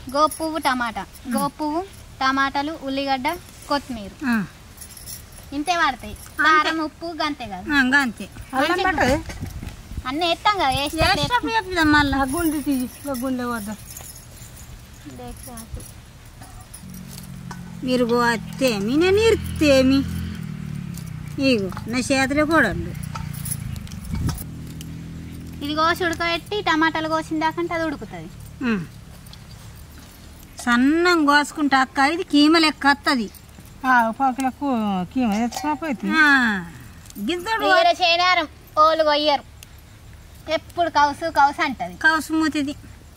గోపు పువ్వు టమాటా, గోపు పువ్వు టమాటాలు ఉల్లిగడ్డ కొత్తిమీర ఇంతే వాడతాయి. కారం ఉప్పు గంతే కదా, గంతే అన్నీ వేస్తాం కదా. వేస్తాం మళ్ళీ గుండె తీసి గుండె వద్ద మీరు గోతేమి నేను ఇర్తేమి ఇగో నా చేతులే కూడా ఇది కోసి ఉడకబెట్టి టమాటాలు కోసిన దాకంటే అది ఉడుకుతుంది. సన్నం కోసుకుంటా అక్క, ఇది కీమ లెక్క వస్తుంది. పాకులకు కీమ గిద్దడు చేయనారం ఓళ్ళు కొయ్యరు, ఎప్పుడు కౌసు కౌసు అంటది. కౌసు మూతిది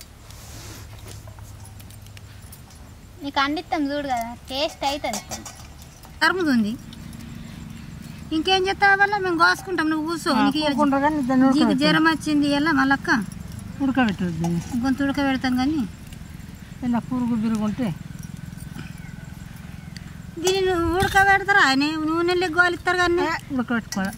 నీకు అండిస్తాం చూడు కదా, టేస్ట్ అవుతుంది. అరుముతుంది. ఇంకేం చేస్తావు వల్ల మేము కోసుకుంటాం, నువ్వు కూర్చో. నీకు జ్వరం వచ్చింది ఎలా మళ్ళక్క ఉడకబెట్టదు, గొంతు ఉడకబెడతాం. కానీ ఇలా పురుగు బిరుగుంటే దీన్ని ఉడకబెడతారా ఆయన నూనె గోలిస్తారు. కానీ ఉడకబెట్టుకోవాలి,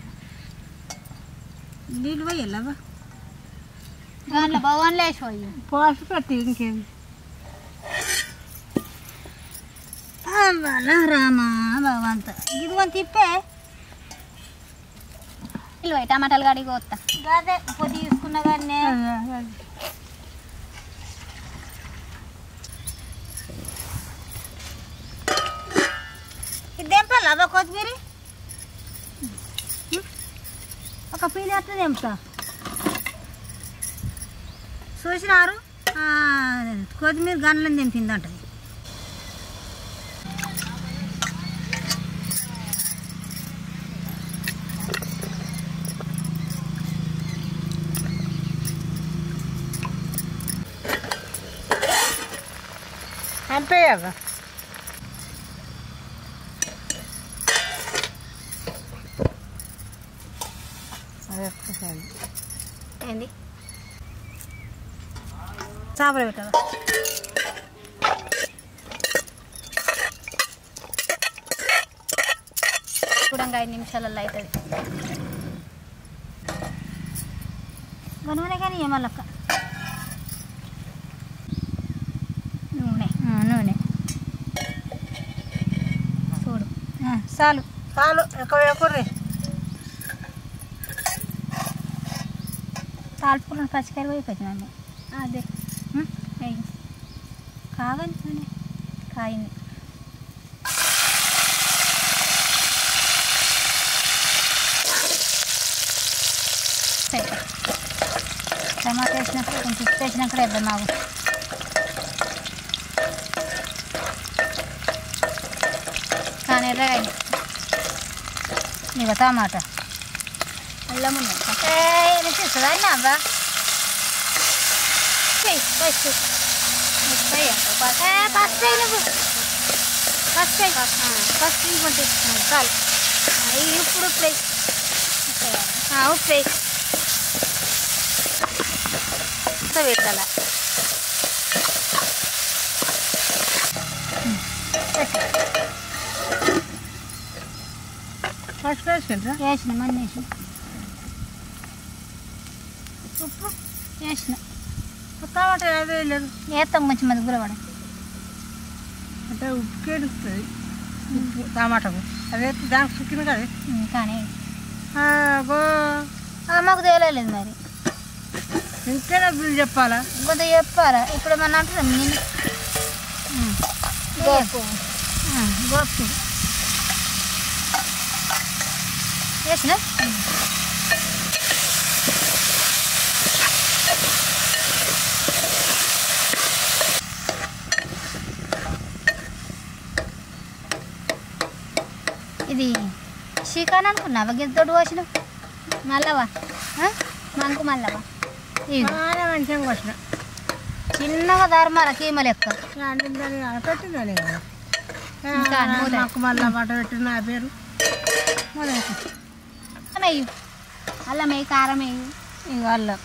నీళ్ళు పోయాలవా దాంట్లో భగవాన్లు వేసిపోయి పోసి పెట్టి ఇంకేం రామా భగవంత ఇదిగో తిప్పే టమాటాలు కాడికి పోతా. అదే పొద్దు తీసుకున్నా కానీ ఇది తెంపాలి అవ్వ కొత్తిమీర ఒక పీలు ఎట్లా తెంపుతా చూసినారు. కొత్తిమీర గన్లని తెంపిందంట. అంతేగా ఏంది చేపలు పెట్టాలి. చూడంగా 5 నిమిషాలలో అవుతుంది. నూనె కానీ ఏమల్లక్క నూనె చూడు చాలు చాలు ఎక్కువ వేయకూర్రి. తాల్పుకున్న పచ్చికాయలు పోయిపోతున్నాను. అదే కాగని నూనె కాయింది. టమాటా వేసినాక కొంచెం ఉప్పు వేసినాక వేద్దాం. మాకు కానీ ఎర్రగాయ ఇక టమాటా అల్లం ఉన్నాయి చూస్తుందా అబ్బా ఫస్ట్ ఇంకోటి చాలు. ఇప్పుడు ఉప్పు పెట్టాల. ఫస్ట్ వేసిన మన్ని వేసిన ఉప్పు వేసిన టమాటా అదే లేదు వేస్తాం కొంచెం మంది గురవాడ అంటే ఉప్పు కేడుస్తుంది. ఉప్పు టమాటాకు అదే దానికి సుక్కిన కదా. కానీ మాకు తెలియలేదు మరి. ఇంకేనా బిల్లు చెప్పాలా? కొంత చెప్పాలా? ఇప్పుడు ఏమన్నా అంటున్నాం నేను గోపు వేసిన ఇది చికెన్ అనుకున్నావా? గిద్దోడు పోసిన మల్లవా మంకు మల్లవా మంచిగా వచ్చిన చిన్నగా ధర్మాల కీమ లెక్క పెట్టిందని మాకు మళ్ళీ మాట పెట్టిన నా పేరు వేయు. అల్లం వేయి, కారం వేయు. ఇక అల్లం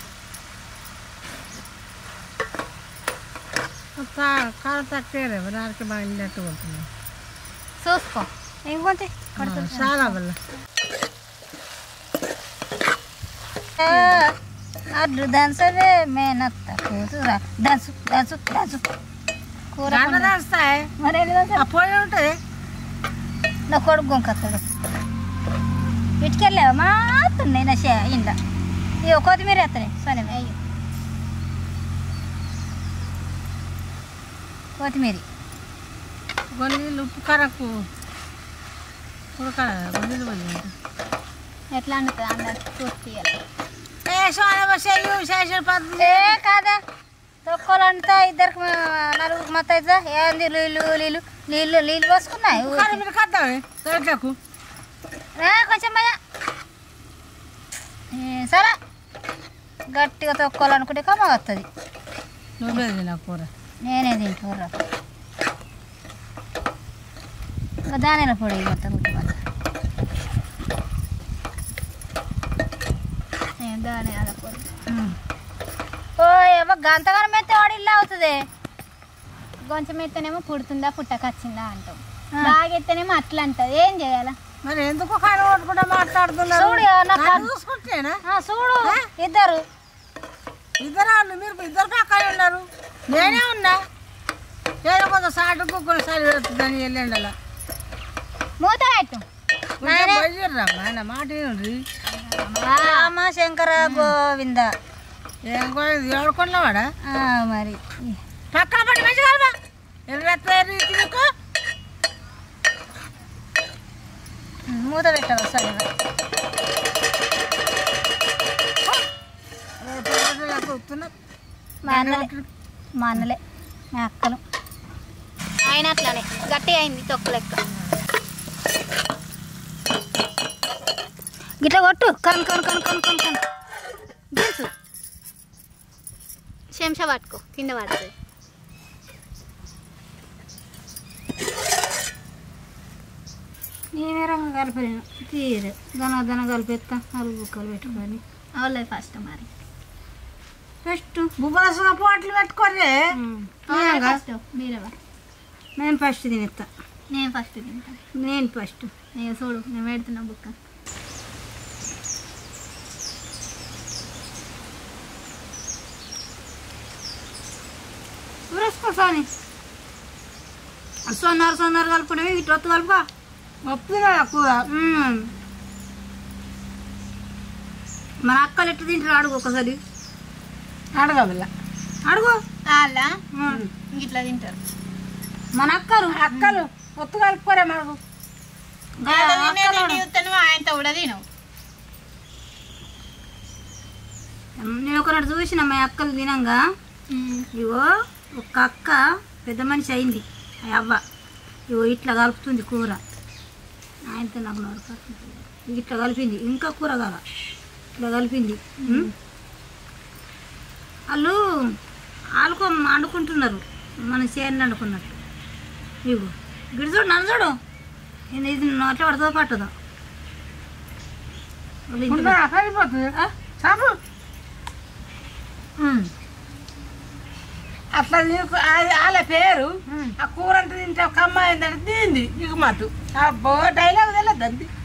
కారం తక్కువ దానికి బాగా ఇన్నట్టు ఉంటుంది. చూసుకో ఇంకొంత చాలా వల్ల అడ్డు దాని సరే మేనత్త దంచు దంచు దంచు కూర దంచుతాయి మరి పోయి ఉంటుంది నా కొడుకు గొంకత్తాడు ఇటుకెళ్ళావు మాత్తున్నాయి నా ఇంట్లో ఇక కొత్తిమీర వేస్తాయి సరే అయ్యో కొత్తిమీర గొల్లీలు ఉప్పు కరకు గొల్లీలు పోయి ఎట్లా అంటుంది అందరు చూసి ఏ కాదా తొక్కలంతా ఇద్దరికి నలుగురికి మొత్తం అవుతుందా ఏంది నీళ్ళు నీళ్ళు నీళ్ళు నీళ్ళు పోసుకున్నాయి తోటకు కొంచెం భయ సరే గట్టిగా తొక్కాలనుకుంటే కమ్మ వస్తుంది నువ్వే తిన కూర నేనే తింటుర్రా దానిలో పొడి మొత్తం ధనియాల పొడి ఓ ఏమో గంతగానం అయితే వాడు ఇల్లు అవుతుంది కొంచెం ఎత్తనేమో పుడుతుందా పుట్టకొచ్చిందా అంటాం బాగా ఎత్తనేమో అట్లా అంటది ఏం చేయాలా మరి ఎందుకు కాని కొట్టుకుంటా మాట్లాడుతున్నారు చూడు చూసుకుంటేనా చూడు ఇద్దరు వాళ్ళు మీరు ఇద్దరు పక్కనే ఉన్నారు నేనే ఉన్నా ఏదో కొంత సాటు కుక్కలు సరి పెడుతుందని వెళ్ళండి అలా మూత పెట్టు బయలుదేరమ్మా మాట ఏంటి రామ శంకర గోవింద ఏం ఏడుకున్నావాడా మరి పక్కన పట్టి మంచిగా నీకు మూత పెట్టాలి సరే మా అన్నలే మా అక్కలు ఆయన అట్లానే గట్టి అయింది తొక్కు లెక్క గిట్లా కొట్టు కన్ కన్ కన్ కన్ కన్ కన్ తెలుసు చెంచా పట్టుకో కింద పడుతుంది నేనే రంగం కలిపాను తీరు దన కలిపేస్తా అరుగు బుక్కలు పెట్టుకొని అవలేదు ఫస్ట్ మరి ఫస్ట్ బుబ్బరసంగా పోట్లు పెట్టుకోరే ఫస్ట్ మీరేవా నేను ఫస్ట్ తినేస్తా నేను ఫస్ట్ తింటాను నేను ఫస్ట్ నేను చూడు నేను పెడుతున్నా బుక్క ఊరేసుకోసాని సొన్నారు కలుపుకునేవి ఇటు వత్తు కలుపుకో వస్తుందా కూర మన అక్కలు ఎట్లా తింటారు అడుగు ఒకసారి అడగబిల్ల అడుగు అలా ఇట్లా తింటారు మన అక్కలు ఒత్తు కలుపుకోరే మనకు ఆయనతో కూడా తినవు నేను ఒకనాడు చూసిన మా అక్కలు తినంగా ఇగో ఒక అక్క పెద్ద మనిషి అయింది అవ్వ ఇగో ఇట్లా కలుపుతుంది కూర ఆయనతో నాకు నోరు ఇట్లా కలిపింది ఇంకా కూర కాల ఇట్లా కలిపింది వాళ్ళు వండుకుంటున్నారు మన చేను వండుకున్నట్టు ఇగో గిడి చూడు నన్ను చూడు నేను ఇది నోట్లో పడుతుందో పట్టదో సరిపోతుంది చాపు అట్లా నీకు వాళ్ళ పేరు ఆ కూర అంటే తింటే కమ్మ అయిందంటే దీంది నీకు మత్తు అబ్బో డైలాగ్ తెలియదు